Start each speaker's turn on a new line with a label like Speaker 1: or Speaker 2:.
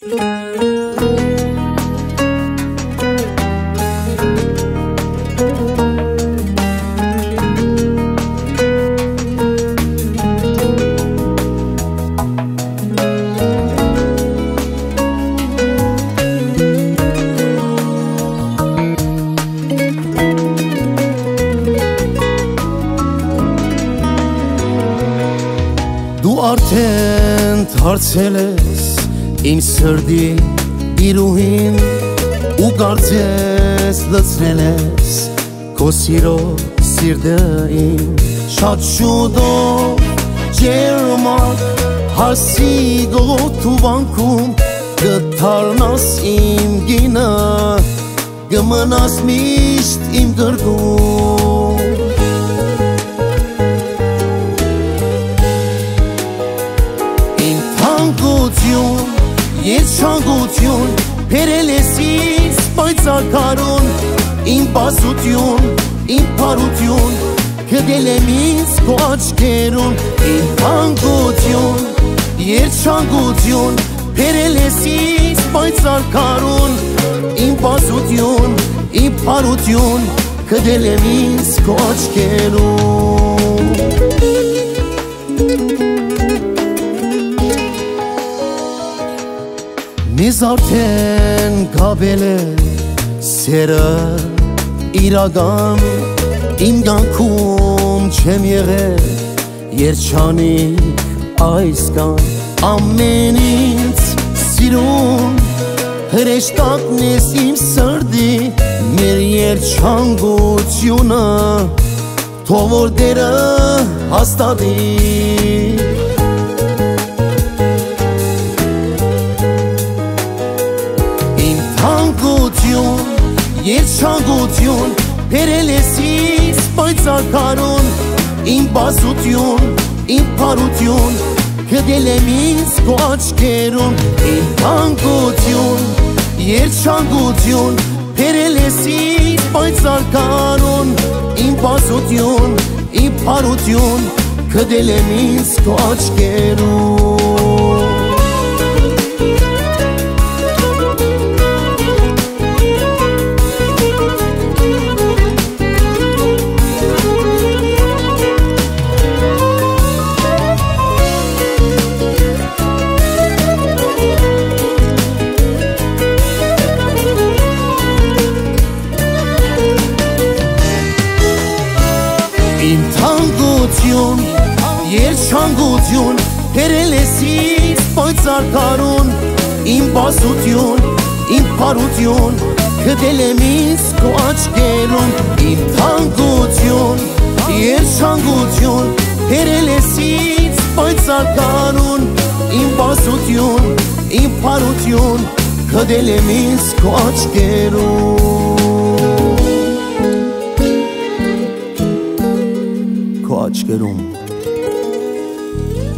Speaker 1: Դու արդեն դարձել ես իմ սրտի տիրուհին ու կարծես լցրել ես քո սիրո սիրտը իմ շատ շուտով ջերմակ հասի գոտու վանքում կդառնաս իմ գինը կմնաս միշտ իմ գրկում Երջանկություն բերել ես ինձ պայծառ իմ բազություն, իմ փարություն գտել եմ ինձ քո աչքերում իմ թանկություն, երջանկություն բերել ես ինձ պայծառ իմ բազություն, իմ փարություն գտել եմ ինձ քո աչքերում Մեզ արդեն կապել է սերը իրական Իմ կյանքում չեմ եղել երջանիկ այսքան Ամեն ինձ սիրուն հրեշտակն ես իմ սրտի Մեր երջանկությունը թող որ Տերը հաստատի Երջանկություն բերել ես ինձ պայծառ իմ բազություն, իմ փարություն գտել եմ ինձ քո աչքերում իմ թանկություն, երջանկություն բերել ես ինձ պայծառ իմ բազություն, իմ փարություն գտել եմ ինձ քո աչքերում Իմ թանկություն, երջանկություն բերել ես ինձ պայծառ իմ բազություն, իմ փարություն գտել եմ ինձ քո աչքերում Իմ թանկություն, երջանկություն բերել ես ինձ պայծառ իմ բազություն, իմ փարություն գտել եմ ինձ քո աչքերում Քո աչքերում